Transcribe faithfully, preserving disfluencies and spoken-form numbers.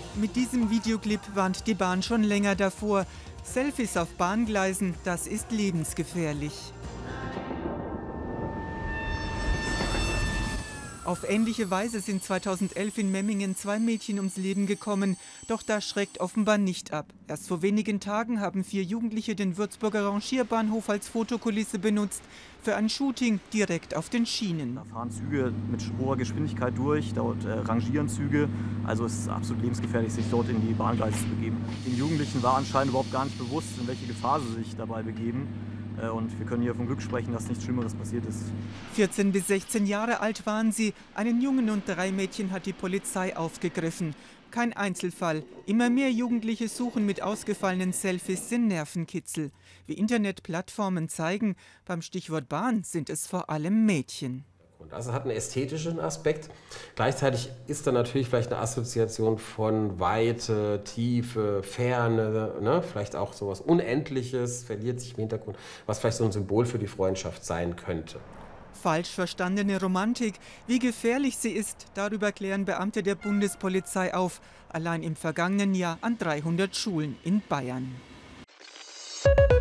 Mit diesem Videoclip warnt die Bahn schon länger davor. Selfies auf Bahngleisen, das ist lebensgefährlich. Auf ähnliche Weise sind zweitausendelf in Memmingen zwei Mädchen ums Leben gekommen. Doch das schreckt offenbar nicht ab. Erst vor wenigen Tagen haben vier Jugendliche den Würzburger Rangierbahnhof als Fotokulisse benutzt für ein Shooting direkt auf den Schienen. Da fahren Züge mit hoher Geschwindigkeit durch, dort äh, rangieren Züge. Also es ist absolut lebensgefährlich, sich dort in die Bahngleise zu begeben. Den Jugendlichen war anscheinend überhaupt gar nicht bewusst, in welche Gefahr sie sich dabei begeben. Und wir können hier vom Glück sprechen, dass nichts Schlimmeres passiert ist. vierzehn bis sechzehn Jahre alt waren sie. Einen Jungen und drei Mädchen hat die Polizei aufgegriffen. Kein Einzelfall. Immer mehr Jugendliche suchen mit ausgefallenen Selfies den Nervenkitzel. Wie Internetplattformen zeigen, beim Stichwort Bahn sind es vor allem Mädchen. Also es hat einen ästhetischen Aspekt. Gleichzeitig ist da natürlich vielleicht eine Assoziation von Weite, Tiefe, Ferne, ne? Vielleicht auch sowas Unendliches, verliert sich im Hintergrund, was vielleicht so ein Symbol für die Freundschaft sein könnte. Falsch verstandene Romantik, wie gefährlich sie ist, darüber klären Beamte der Bundespolizei auf. Allein im vergangenen Jahr an dreihundert Schulen in Bayern.